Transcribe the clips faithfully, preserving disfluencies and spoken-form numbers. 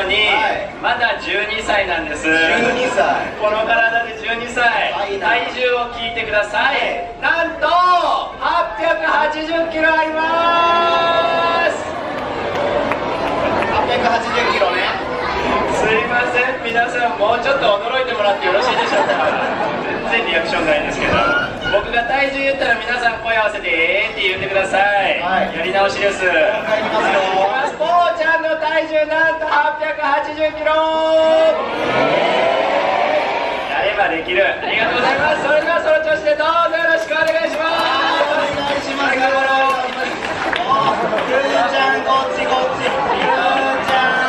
のに、はい、まだじゅうにさいなんです。じゅうにさい、この体でじゅうにさい、体重を聞いてください。なんとはっぴゃくはちじゅっキロあります。 はっぴゃくはちじゅっキロね。 すいません、皆さんもうちょっと驚いてもらってよろしいでしょうか。全然リアクションないんですけど、僕が体重言ったら皆さん声合わせてえーって言ってください、はい、やり直しです。 帰りますよ。 ぽーちゃんの体重なんとはっぴゃくはちじゅっキロ。やればできる。ありがとうございます。それではその調子でどうぞよろしくお願いします。 お願いします。くーちゃんこっちこっち。くーちゃん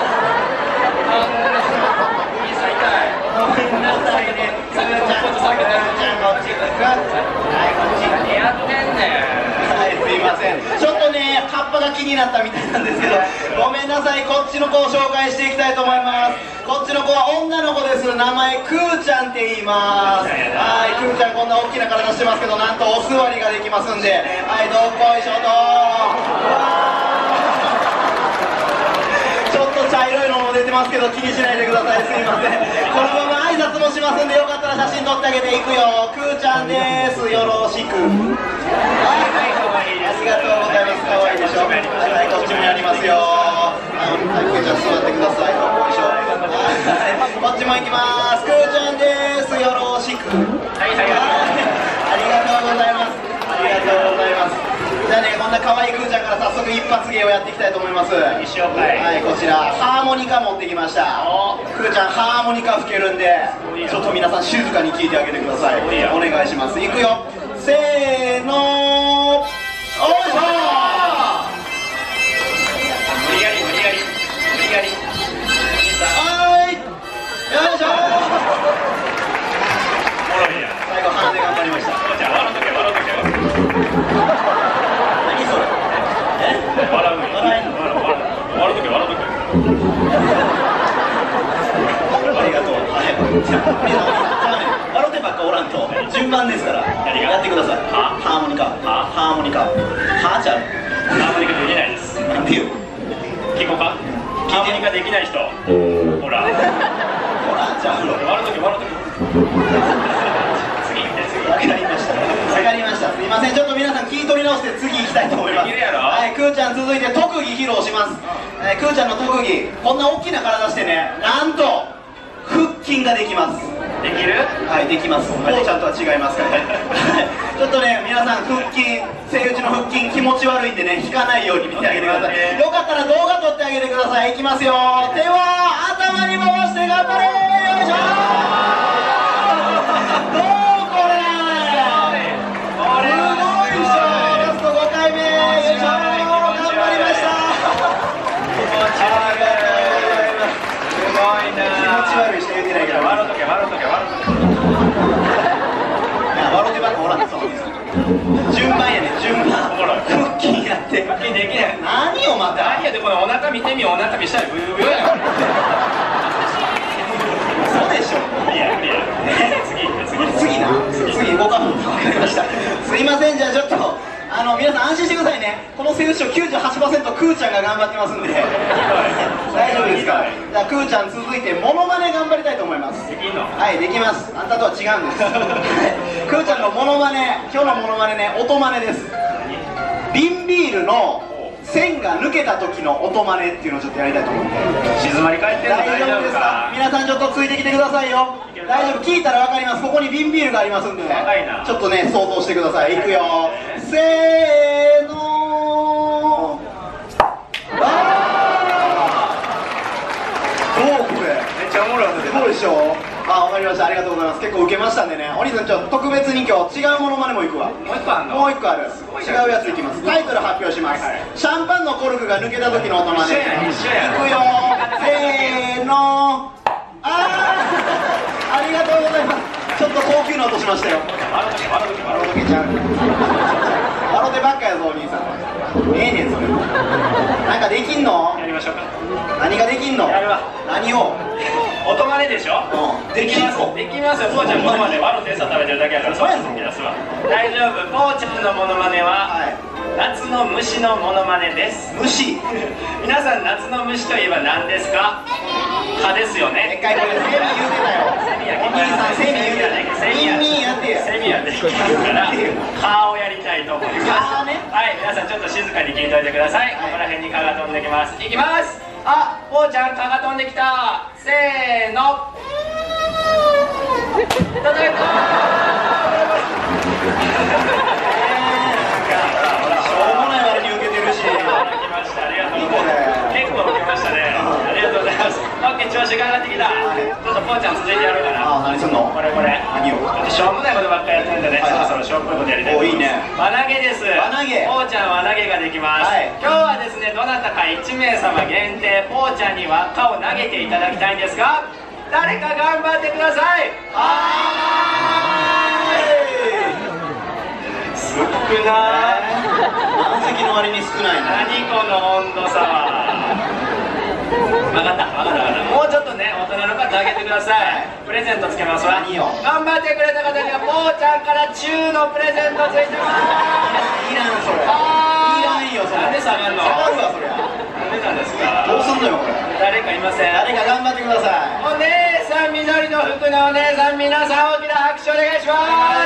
ちょっとね、カッパが気になったみたいなんですけど、ごめんなさい、こっちの子を紹介していきたいと思います。こっちの子は女の子です。名前くーちゃんって言います。はい、くーちゃんこんな大きな体してますけど、なんとお座りができますんで、はい、どっこいしょと。ちょっと茶色いのも出てますけど気にしないでください。すいません。このまま挨拶もしますんで、よかったら写真撮ってあげて。いくよ、くーちゃんです。よろしく。はいはい、ありがとうございます。可愛いでしょ。はい、こっちもやりますよ。はい、くーちゃん座ってください。よいしょ。こっちも行きます。くーちゃんです。よろしく。はいはい、ありがとうございます。ありがとうございます。じゃあね、こんな可愛いくーちゃんから早速一発芸をやっていきたいと思います。 一生はい、 こちらハーモニカ持ってきました。くーちゃんハーモニカ吹けるんで、ちょっと皆さん静かに聴いてあげてください。お願いします。いくよ、せーの、おいしょー。 無理やり無理やり無理やり。 はい、よいしょー。最後鼻で頑張りました。 じゃあ笑うとけ笑うとけ。 何それ。え、 笑うの。笑いの。笑うとけ笑うとけ。 ありがとう。はい。じゃあ皆さん、笑ってばっかおらんと順番ですからやってください。ハーモニカ、ハーモニカ、はーちゃう。 ハーモニカできないです。 なんでよ。 聞こうか。ハーモニカできない人。ほら。 ほら、じゃあ笑うとけ笑うとけ。次行って次。 わかりました。わかりました。すいません。ちょっと皆さん聞い取り直して次行きたいと思います。はい、くーちゃん続いて特技披露します。えー、くーちゃんの特技、こんな大きな体してね、なんと腹筋ができます。 できる？ はい、できます。こうちゃんとは違いますからね。ちょっとね、皆さん腹筋、セイウチの腹筋気持ち悪いんでね、引かないように見てあげてください。よかったら動画撮ってあげてください。いきますよ。手は頭に回して頑張れー。よいしょー。どうこれー。すごいでしょー。ラストごかいめ。よいしょー。頑張りました。 すごいな。 気持ち悪いしか言うてないけど、 笑うとけ笑うとけ笑うとけ。 笑うてばっかおらん。そう順番やね、順番。腹筋やって。 腹筋できない。 何をまた。 何やで、このお腹見てみよ。お腹見したらブヨブヨやん。 そうでしょ。 無理や無理や。次次次な。次ごかん。わかりました。すいません、じゃあちょっとあの皆さん安心してくださいね。このセウチの きゅうじゅうはちパーセント くーちゃんが頑張ってますんで大丈夫ですか。じゃあくーちゃん続いてモノマネ頑張りたいと思います。 できんの？ はい、できます。あんたとは違うんですくーちゃんのモノマネ、今日のモノマネね、音マネです。瓶ビールの線が抜けた時の音マネっていうのをちょっとやりたいと思う。 静まり返ってるの大丈夫ですか。皆さんちょっとついてきてくださいよ。大丈夫、聞いたら分かります。ここに瓶ビールがありますんで、ちょっとね想像してください。いくよ、せーの。あー、どうこれ。 めっちゃおもろい。 すごいでしょ。あ、わかりました。ありがとうございます。結構受けましたんでね、お兄さんちょっと特別に今日違うものまねもいくわ。 もう一個あんの？ もう一個ある。違うやついきます。タイトル発表します。シャンパンのコルクが抜けた時の音まね。 一緒や。 いくよ、せーの。あー、ありがとうございます。ちょっと高級な音しましたよ。 笑うとけ笑うとけ笑うとけちゃう。笑うてばっかやぞお兄さん。ええねんそれ。なんかできんの？ やりましょうか。 何ができんの？ やるわ。 何を？ 音真似でしょ。 できますできますよ。ぽーちゃんモノマネ和のテスト食べてるだけやからそうやんですわ。大丈夫。ぽーちゃんのモノマネは夏の虫のモノマネです。 虫。 皆さん夏の虫といえば何ですか？蚊ですよね。 でっかい声でセミ言うてたよ。お兄さんセミ言うてた。 セミやミンミンやってや。 セミはできますから蚊をやりたいと思います。はい、皆さんちょっと静かに聞いておいてください。ここら辺に蚊が飛んできます。いきます。あ、ぽーちゃん蚊が飛んできた。せーの。いただいた。 しょうもない割に受けてるし。 来ました。ありがとうございます。結構受けましたね。ありがとうございます。オッケー、調子が上がってきた。ちょっとぽーちゃん続いてやろうかな。 あ、何すんの？ これこれ。 何を？ しょうもないことばっかりやってるんでね、そろそろしょうもないことやりたいと思います。 お、いいね。 輪投げです。 輪投げ。 ぽーちゃん輪投げができます。今日はですね、どなたかいちめいさま限定、ぽーちゃんに輪っかを投げていただきたいんですが、誰か頑張ってください。はーい。少ない。 満席の割に少ないな。 何この温度差は。分かった分かった分かった。もうちょっとね、大人の方あげてください。プレゼントつけますわ。 何よ。 頑張ってくれた方にはぽーちゃんからチューのプレゼントついてます。 いらんそれ。いらんよそれ。 なんで下がるの？ 下がるわそりゃ。 なんでなんですか？ どうすんのよこれ。 誰かいません？ 誰か頑張ってください。 お姉さん、緑の服のお姉さん、皆さん大きな拍手お願いします。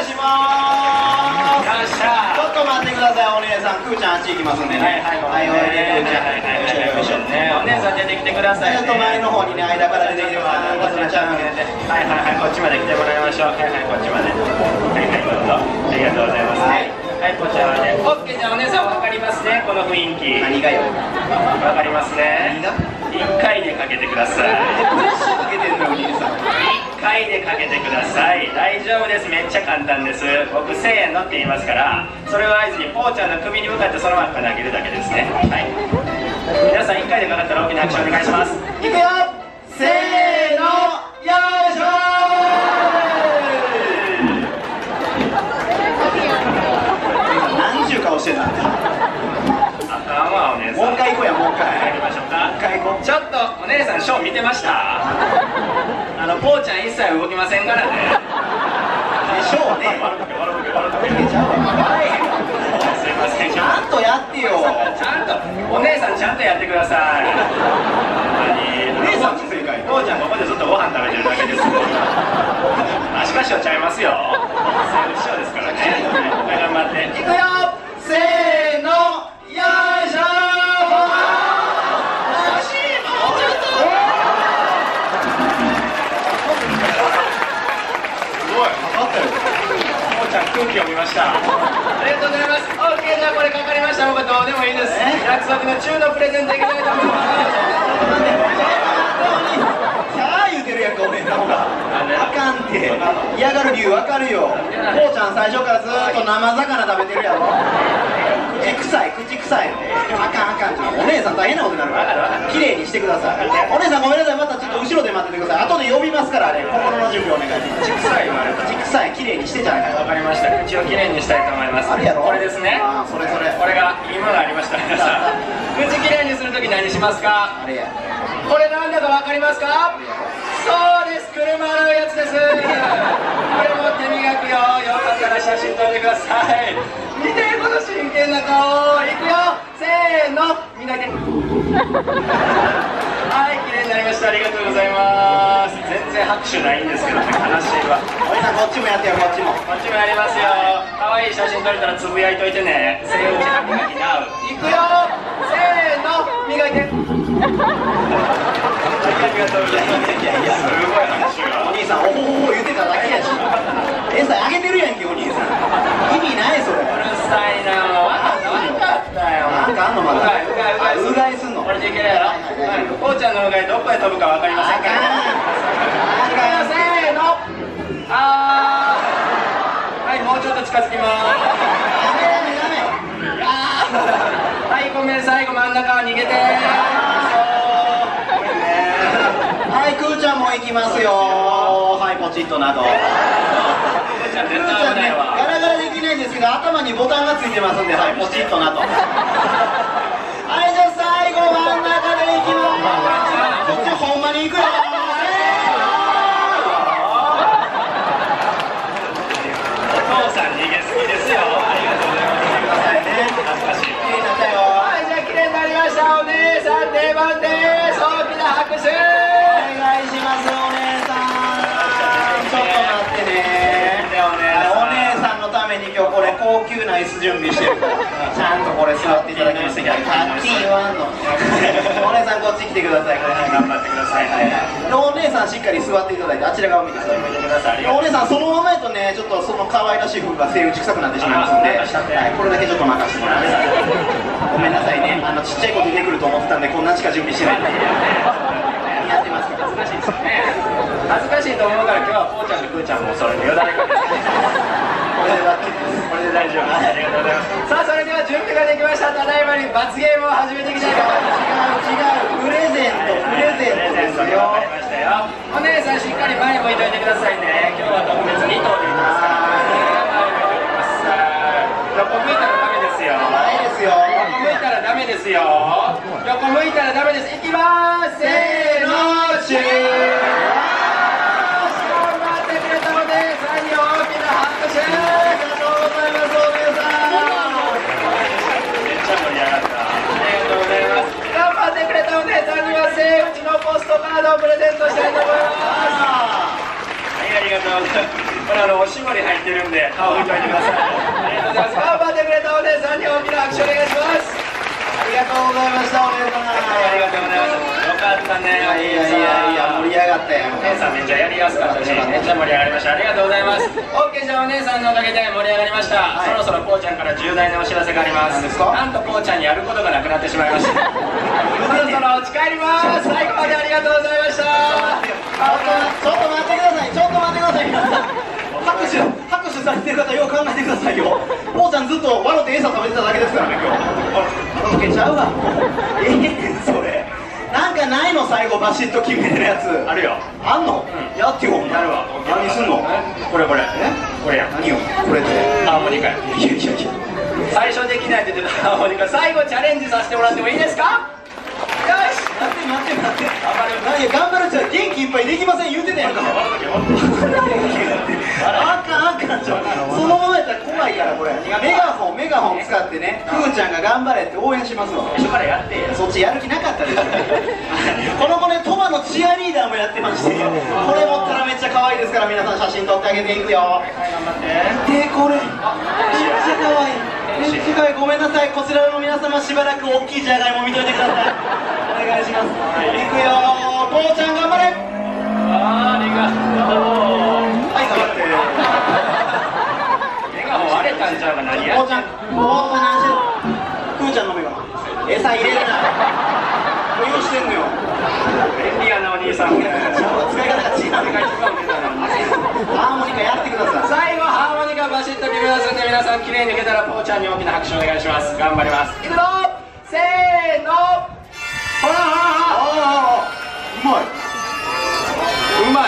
お願いします。 よっしゃ。 ちょっと待ってくださいお姉さん。くーちゃんあっち行きますんでね。 はいはい、 はい、おいでくーちゃん。 よいしょね。お姉さん出てきてください。 ちょっと前の方にね、間から出てきてもらって、かすなちゃん。 はいはいはい、こっちまで来てもらいましょう。はいはい、こっちまで。はいはい、どうぞ。ありがとうございますね。はい、こちらはね。オッケー、じゃあお姉さんわかりますね、この雰囲気。 何がよ。 わかりますね。 何が？ 一回でかけてください。 プレッシャーかけてんのよお兄さん。 一回でかけてください。大丈夫です。めっちゃ簡単です。僕せーのって言いますから、それを合図にぽーちゃんの首に向かってそのまま投げるだけですね。はい。皆さん一回でかかったら大きな拍手お願いします。 いくよ。せーの。よいしょー。何ちゅう顔してんだ。 あかんわお姉さん。 もう一回行こうやもう一回。 やりましょうか。 もう一回行こう。 ちょっとお姉さんショー見てました？あのぽーちゃん一切動きませんからね。 でしょうね。 笑うとけ笑うとけ笑うとけ。 ちゃうわ。 すいません。 ちゃんとやってよ。 ちゃんとお姉さんちゃんとやってください。 お姉さん正解。 ぽーちゃんここでずっとご飯食べてるだけです。足かしをちゃいますよ。生物塩ですからね。はい、頑張って。いくよ。 せーの。よいしょー。 空気を見ました。ありがとうございます。オーケー、じゃあこれかかりました。僕どうでもいいです。約束の中のプレゼントいきたいと思います。 さあ言うてるやんかお姉さんほら。あかんって嫌がる理由わかるよ。ぽーちゃん最初からずーっと生魚食べてるやろ。口臭い口臭い。あかんあかん。お姉さん大変なことになるから綺麗にしてください。お姉さんごめんなさい。またちょっと後ろで待っててください。後で呼びますからね。心の準備お願いします。 口臭い言われた。 口臭い綺麗にしてじゃないか。 わかりました。口をきれいにしたいと思います。 あるやろ。 これですね。 ああそれそれ。 これがいいものありました。皆さん口きれいにするとき何しますか？ あれや。 これなんだかわかりますか？そうです。車のやつです。これ持って磨くよ。よかったら写真撮ってください。見てこの真剣な顔。いくよ。せーの。磨いて。はい、綺麗になりました。ありがとうございます。全然拍手ないんですけどね。悲しいわ。 お姉さんこっちもやってよこっちも。 こっちもやりますよ。可愛い写真撮れたらつぶやいといてね。セイウチハミガキナウ。いくよ。せーの。磨いて。ありがとうございます。いやいや、すごい拍手が。 お兄さんおほほほ言ってただけやし。えさんあげてるやんけお兄さん。意味ないそれ。 うるさいな。わかったよ。 なんかあんのまだ。 うがいうがいうがいすんの。 これでいけるやろ。ぽーちゃんのうがいどこへ飛ぶかわかりませんから。せーの。あー。はい、もうちょっと近づきます。はい、ごめん最後真ん中は逃げて。 はい、くーちゃんも行きますよ。はい、ポチッとなど。くーちゃんね、ガラガラできないんですけど、頭にボタンがついてますんで、はい、ポチッとなど。はい、じゃあ最後真ん中で行きます。こっちほんまに行くよ。せーの。 級な椅子準備してるからちゃんとこれ座っていただきましてタッキーワンのお姉さんこっち来てください。 頑張ってください。 お姉さんしっかり座っていただいてあちら側を見てください。お姉さんそのままやとねちょっとその可愛らしい服がセイウチ臭くなってしまいますんで、はい、これだけちょっと任せてもらってごめんなさいね、あのちっちゃい子出てくると思ってたんでこんなんしか準備してないんでやってますけど恥ずかしいですよね。恥ずかしいと思うから今日はこうちゃんとくーちゃんもそれでよだれかけてこれでこれで大丈夫。 ありがとうございます。さあそれでは準備ができました。ただいまに罰ゲームを始めていきたいと思います。 違う違うプレゼントプレゼントですよ。 わかりましたよ。お姉さんしっかり前向いておいてくださいね。今日は特別に頭でいきますから横向いたらダメですよ。 ないですよ。 横向いたらダメですよ。横向いたらダメです。いきまーす。せーのシュー。頑張ってくれたお姉さんに大きな拍手。 ありがとうございますお姉さん。 めっちゃ盛り上がった。ありがとうございます。頑張ってくれたお姉さんにはセイウチのポストカードをプレゼントしたいと思います。はい、ありがとうございます。これあのおしぼり入ってるんで顔拭いといてください。ありがとうございます。頑張ってくれたお姉さんに大きな拍手お願いします。 ありがとうございましたお姉さん。 ありがとうございます。よかったね。 いやいやいや盛り上がったよ。 お姉さんめっちゃやりやすかったし、めっちゃ盛り上がりました。ありがとうございます。オッケー、じゃあお姉さんのおかげで盛り上がりました。はい、そろそろこうちゃんから重大なお知らせがあります。 何ですか？ なんとこうちゃんにやることがなくなってしまいました。そろそろお家帰ります。最後までありがとうございました。 ちょっと待ってください。ちょっと待ってください皆さん。拍手拍手されてる方よう考えてくださいよ。こうちゃんずっと笑って餌食べてただけですからね今日。受けちゃうわ。ええそれ。なんかないの最後バシッと決めるやつ。 あるよ。 あんの？うん、やってよ。 やるわ。 何すんの？ これこれ。え？これや。 何よ？これって。 ハーモニカや。 いやいやいや。 最初できないって言ってたハーモニカ。最後チャレンジさせてもらってもいいですか？よし。 待って待って待って。何や頑張るっちゃ元気いっぱいできません言うてたやんか。あかんあかんちょ。そのままやったら怖いからこれ。メガホンメガホン使ってね。くーちゃんが頑張れって応援しますわ。 最初からやってや。 そっちやる気なかったですよ。この子ね鳥羽のチアリーダーもやってまして、これ持ったらめっちゃ可愛いですから皆さん写真撮ってあげていくよ。 はい頑張って。 でこれめっちゃ可愛い。めっちゃ可愛い。ごめんなさいこちらの皆様しばらく大きいじゃがいも見といてください。お願いします。いくよこうちゃん頑張れ。 ありがとう。 はい頑張って。 目がもう割れたんちゃうか何や。 こうちゃんこう何してる。くーちゃんの目が餌入れるな。どうしてんのよ。 便利やなお兄さん。 使い方が違う。ハーモニカやってください。 最後ハーモニカバシッと決めますんで皆さん綺麗にいけたらこうちゃんに大きな拍手お願いします。頑張ります。いくぞせーのほらほらほら。 ああうまい。 うまい。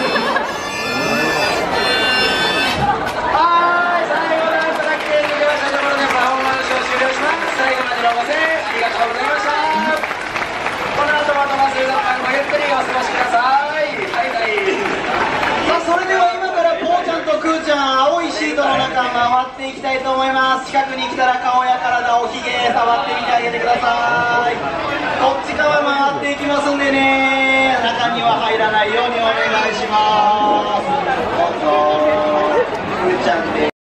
はい最後なんとか綺麗にいきましたところでパフォーマンスを終了します。最後までのご声援ありがとうございました。この後また水族館ごゆっくりお過ごしください。はいはい。 さあそれでは今からこうちゃんとくーちゃん青いシートの中回っていきたいと思います。近くに来たら顔や体おひげ触ってみてあげてください。こっち側回っていきますんでね中には入らないようにお願いします。どうぞくーちゃんで